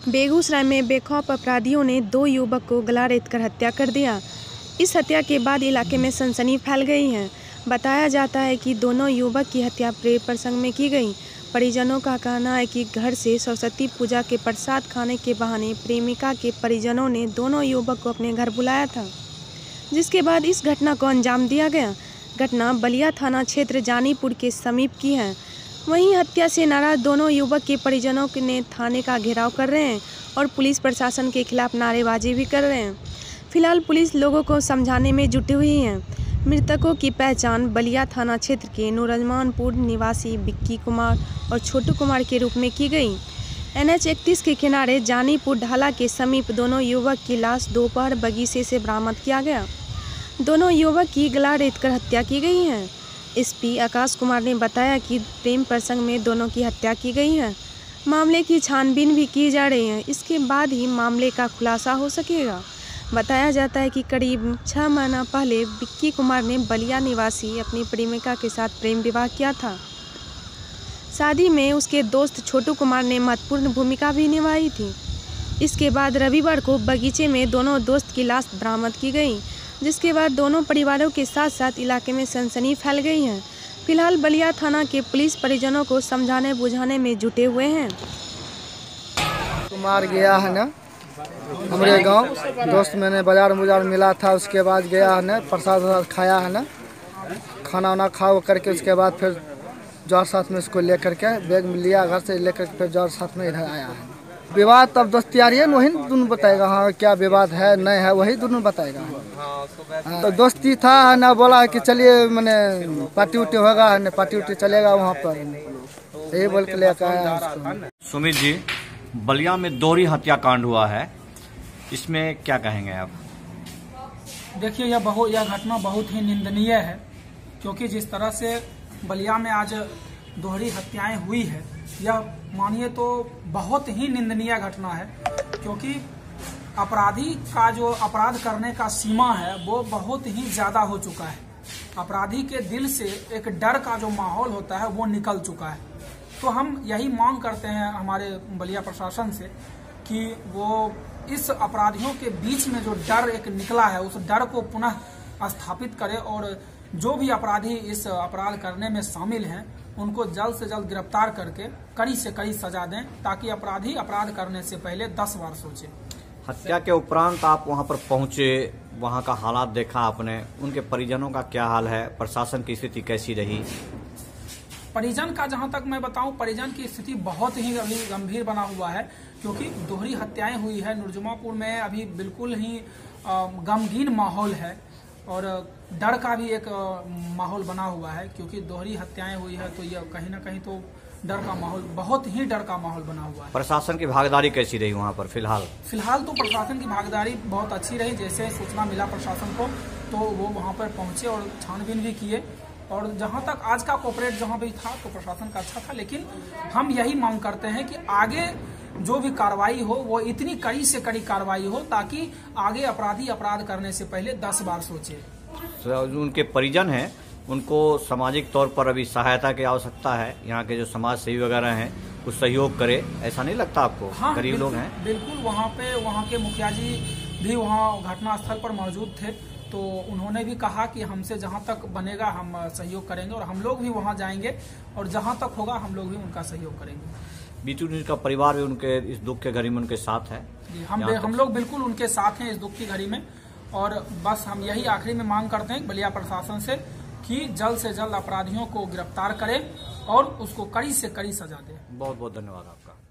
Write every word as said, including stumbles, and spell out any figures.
बेगूसराय में बेखौफ अपराधियों ने दो युवक को गला रेतकर हत्या कर दिया। इस हत्या के बाद इलाके में सनसनी फैल गई है। बताया जाता है कि दोनों युवक की हत्या प्रेम प्रसंग में की गई। परिजनों का कहना है कि घर से सरस्वती पूजा के प्रसाद खाने के बहाने प्रेमिका के परिजनों ने दोनों युवक को अपने घर बुलाया था, जिसके बाद इस घटना को अंजाम दिया गया। घटना बलिया थाना क्षेत्र जानीपुर के समीप की है। वहीं हत्या से नाराज दोनों युवक के परिजनों ने थाने का घेराव कर रहे हैं और पुलिस प्रशासन के खिलाफ नारेबाजी भी कर रहे हैं। फिलहाल पुलिस लोगों को समझाने में जुटी हुई है। मृतकों की पहचान बलिया थाना क्षेत्र के नूरजमानपुर निवासी विक्की कुमार और छोटू कुमार के रूप में की गई। एन एच इकतीस के किनारे जानीपुर ढाला के समीप दोनों युवक की लाश दोपहर बगीचे से बरामद किया गया। दोनों युवक की गला रेतकर हत्या की गई है। एस पी आकाश कुमार ने बताया कि प्रेम प्रसंग में दोनों की हत्या की गई है। मामले की छानबीन भी की जा रही है। इसके बाद ही मामले का खुलासा हो सकेगा। बताया जाता है कि करीब छः महीना पहले विक्की कुमार ने बलिया निवासी अपनी प्रेमिका के साथ प्रेम विवाह किया था। शादी में उसके दोस्त छोटू कुमार ने महत्वपूर्ण भूमिका भी निभाई थी। इसके बाद रविवार को बगीचे में दोनों दोस्त की लाश बरामद की गई, जिसके बाद दोनों परिवारों के साथ साथ इलाके में सनसनी फैल गई है। फिलहाल बलिया थाना के पुलिस परिजनों को समझाने बुझाने में जुटे हुए हैं। कुमार गया है ना हमारे गांव, दोस्त मैंने बाजार बाजार मिला था, उसके बाद गया है ना प्रसाद वसाद खाया है ना, खाना वाना खा करके उसके बाद फिर जौर साथ में उसको लेकर के बैग में लिया, घर से लेकर फिर जौर साथ में इधर आया है। विवाद तब दोस्तियारी है, वही दोनों बताएगा हाँ क्या विवाद है नहीं है, वही दोनों बताएगा। हाँ, तो दोस्ती था ना, बोला कि चलिए मैंने पार्टी उटी होगा ना, पार्टी उटी चलेगा वहाँ पर, यही बोल के लेकर आया। सुमित जी, बलिया में दोहरी हत्याकांड हुआ है, इसमें क्या कहेंगे आप? देखिए, यह बहुत यह घटना बहुत ही निंदनीय है, क्योंकि जिस तरह से बलिया में आज दोहरी हत्याएं हुई है, यह मानिए तो बहुत ही निंदनीय घटना है। क्योंकि अपराधी का जो अपराध करने का सीमा है वो बहुत ही ज्यादा हो चुका है। अपराधी के दिल से एक डर का जो माहौल होता है वो निकल चुका है। तो हम यही मांग करते हैं हमारे बलिया प्रशासन से कि वो इस अपराधियों के बीच में जो डर एक निकला है उस डर को पुनः स्थापित करे और जो भी अपराधी इस अपराध करने में शामिल हैं उनको जल्द से जल्द गिरफ्तार करके कड़ी से कड़ी सजा दें, ताकि अपराधी अपराध करने से पहले दस बार सोचे। हत्या के उपरांत आप वहां पर पहुंचे, वहां का हालात देखा आपने, उनके परिजनों का क्या हाल है, प्रशासन की स्थिति कैसी रही? परिजन का जहां तक मैं बताऊं, परिजन की स्थिति बहुत ही अभी गंभीर बना हुआ है, क्योंकि दोहरी हत्याएं हुई है। नूरजमापुर में अभी बिल्कुल ही गमगीन माहौल है और डर का भी एक माहौल बना हुआ है, क्योंकि दोहरी हत्याएं हुई है तो यह कहीं ना कहीं तो डर का माहौल, बहुत ही डर का माहौल बना हुआ है। प्रशासन की भागीदारी कैसी रही वहां पर? फिलहाल फिलहाल तो प्रशासन की भागीदारी बहुत अच्छी रही। जैसे सूचना मिला प्रशासन को तो वो वहां पर पहुंचे और छानबीन भी किए, और जहां तक आज का कोऑपरेट जहां भी था तो प्रशासन का अच्छा था। लेकिन हम यही मांग करते हैं कि आगे जो भी कार्रवाई हो वो इतनी कड़ी से कड़ी कार्रवाई हो, ताकि आगे अपराधी अपराध करने से पहले दस बार सोचे। उनके परिजन हैं, उनको सामाजिक तौर पर अभी सहायता की आवश्यकता है। यहाँ के जो समाज सेवी वगैरह हैं कुछ सहयोग करे, ऐसा नहीं लगता आपको? हाँ, गरीब लोग हैं। बिल्कुल, वहाँ पे वहाँ के मुखिया जी भी वहाँ घटनास्थल पर मौजूद थे, तो उन्होंने भी कहा कि हमसे जहाँ तक बनेगा हम सहयोग करेंगे, और हम लोग भी वहाँ जाएंगे और जहाँ तक होगा हम लोग भी उनका सहयोग करेंगे। बीटू न्यूज का परिवार भी उनके इस दुख के घड़ी में उनके साथ है। हम हम लोग बिल्कुल उनके साथ हैं इस दुख की घड़ी में, और बस हम यही आखिरी में मांग करते हैं बलिया प्रशासन से कि जल्द से जल्द अपराधियों को गिरफ्तार करें और उसको कड़ी से कड़ी सजा दें। बहुत बहुत धन्यवाद आपका।